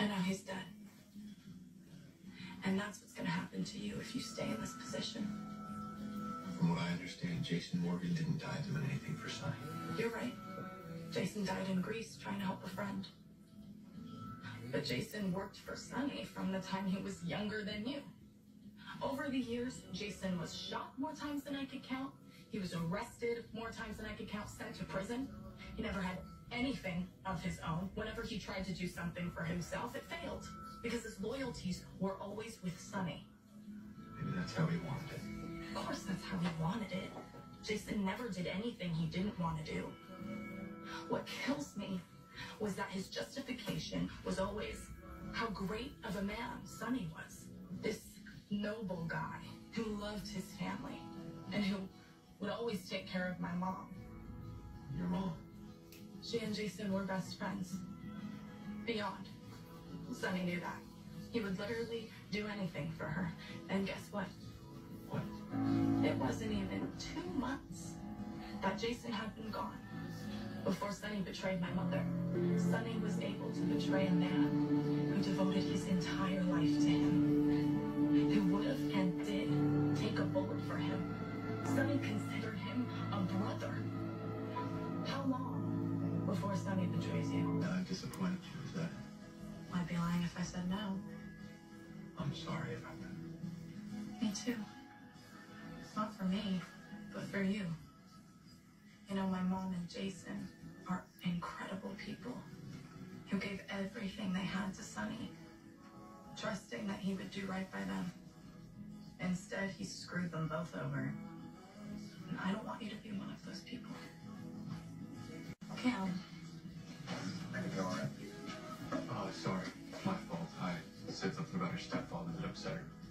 And now he's dead. And that's what's going to happen to you if you stay in this position. From what I understand, Jason Morgan didn't die doing anything for Sonny. You're right. Jason died in Greece trying to help a friend. But Jason worked for Sonny from the time he was younger than you. Over the years, Jason was shot more times than I could count. He was arrested more times than I could count, sent to prison. He never had anything of his own. Whenever he tried to do something for himself, it failed. Because his loyalties were always with Sonny. Maybe that's how he wanted it. Of course that's how he wanted it. Jason never did anything he didn't want to do. What kills me was that his justification was always how great of a man Sonny was. This noble guy who loved his family and who would always take care of my mom. Your mom? She and Jason were best friends. Beyond. Sonny knew that. He would literally do anything for her. And guess what? What? It wasn't even 2 months that Jason had been gone before Sonny betrayed my mother. Sonny was able to betray a man who devoted his entire life to him, who would have and did take a bullet for him. Sonny considered him a brother. How long before Sonny betrays you? I disappointed you, is that? I'd be lying if I said no. I'm sorry about that. Me too. Not for me, but for you. You know, my mom and Jason are incredible people who gave everything they had to Sonny, trusting that he would do right by them. Instead, he screwed them both over. And I don't want you to be one of those people. Cam. I can go, all right? Oh, sorry. My fault. I said something about her stepfather that upset her.